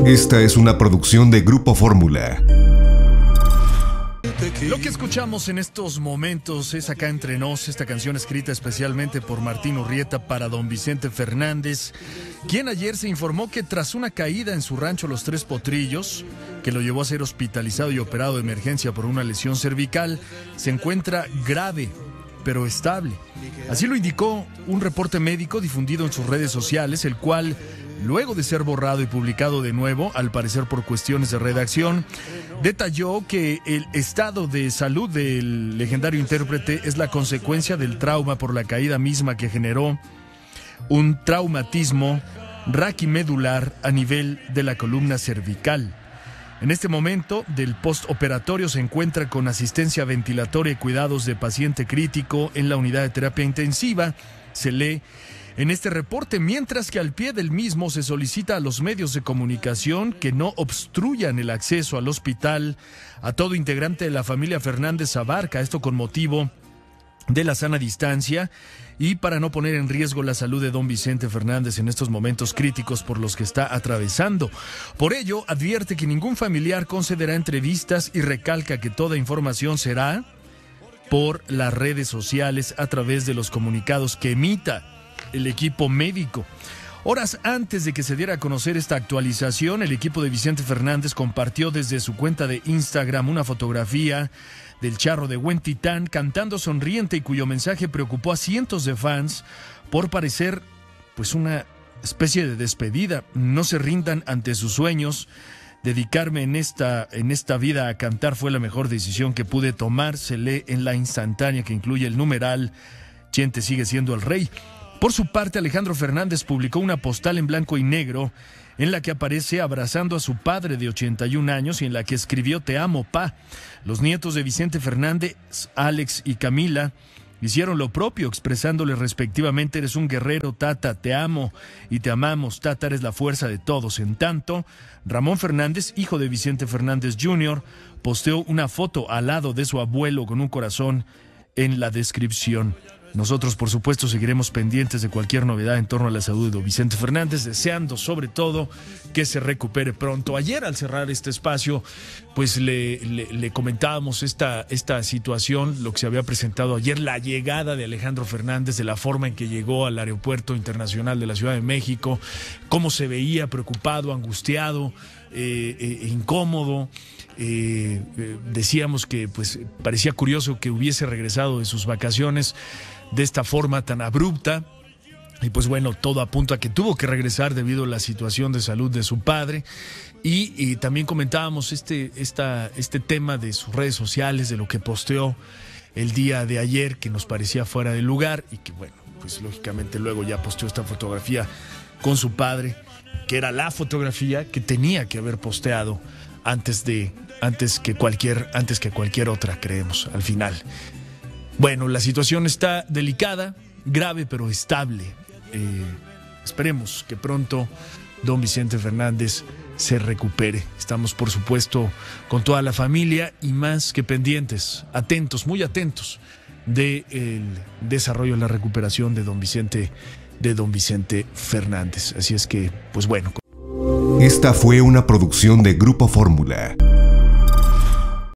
Esta es una producción de Grupo Fórmula. Lo que escuchamos en estos momentos es Acá Entre Nos, esta canción escrita especialmente por Martín Urrieta para don Vicente Fernández, quien ayer se informó que tras una caída en su rancho Los Tres Potrillos, que lo llevó a ser hospitalizado y operado de emergencia por una lesión cervical, se encuentra grave, pero estable. Así lo indicó un reporte médico difundido en sus redes sociales, el cual, luego de ser borrado y publicado de nuevo, al parecer por cuestiones de redacción, detalló que el estado de salud del legendario intérprete es la consecuencia del trauma por la caída misma que generó un traumatismo raquimedular a nivel de la columna cervical. En este momento del postoperatorio se encuentra con asistencia ventilatoria y cuidados de paciente crítico en la unidad de terapia intensiva, se lee en este reporte, mientras que al pie del mismo se solicita a los medios de comunicación que no obstruyan el acceso al hospital a todo integrante de la familia Fernández Abarca, esto con motivo de la sana distancia y para no poner en riesgo la salud de don Vicente Fernández en estos momentos críticos por los que está atravesando. Por ello, advierte que ningún familiar concederá entrevistas y recalca que toda información será por las redes sociales a través de los comunicados que emita el equipo médico. Horas antes de que se diera a conocer esta actualización, el equipo de Vicente Fernández compartió desde su cuenta de Instagram una fotografía del charro de Huentitán cantando sonriente y cuyo mensaje preocupó a cientos de fans por parecer pues una especie de despedida. No se rindan ante sus sueños. Dedicarme en esta vida a cantar fue la mejor decisión que pude tomar, se lee en la instantánea que incluye el numeral Chente sigue siendo el rey. Por su parte, Alejandro Fernández publicó una postal en blanco y negro en la que aparece abrazando a su padre de 81 años y en la que escribió "Te amo, pa". Los nietos de Vicente Fernández, Alex y Camila, hicieron lo propio, expresándole respectivamente: "Eres un guerrero, tata, te amo y te amamos, tata, eres la fuerza de todos". En tanto, Ramón Fernández, hijo de Vicente Fernández Jr., posteó una foto al lado de su abuelo con un corazón en la descripción. Nosotros, por supuesto, seguiremos pendientes de cualquier novedad en torno a la salud de don Vicente Fernández, deseando sobre todo que se recupere pronto. Ayer, al cerrar este espacio, pues le comentábamos esta situación, lo que se había presentado ayer, la llegada de Alejandro Fernández, de la forma en que llegó al Aeropuerto Internacional de la Ciudad de México, cómo se veía preocupado, angustiado, incómodo. Decíamos que pues parecía curioso que hubiese regresado de sus vacaciones de esta forma tan abrupta, y pues bueno, todo apunta a que tuvo que regresar debido a la situación de salud de su padre. Y también comentábamos este tema de sus redes sociales, de lo que posteó el día de ayer, que nos parecía fuera de lugar, y que bueno, pues lógicamente luego ya posteó esta fotografía con su padre, que era la fotografía que tenía que haber posteado antes que cualquier otra, creemos, al final. Bueno, la situación está delicada, grave, pero estable. Esperemos que pronto don Vicente Fernández se recupere. Estamos, por supuesto, con toda la familia y más que pendientes, atentos, muy atentos del desarrollo, la recuperación de don Vicente Fernández. Así es que, pues bueno. Esta fue una producción de Grupo Fórmula.